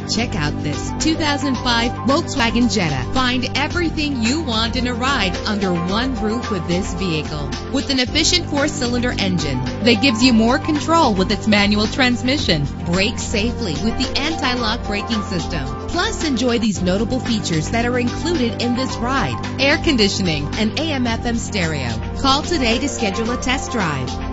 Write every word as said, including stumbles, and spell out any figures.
Check out this two thousand five Volkswagen Jetta. Find everything you want in a ride under one roof with this vehicle. With an efficient four-cylinder engine that gives you more control with its manual transmission. Brake safely with the anti-lock braking system. Plus, enjoy these notable features that are included in this ride: air conditioning and A M F M stereo. Call today to schedule a test drive.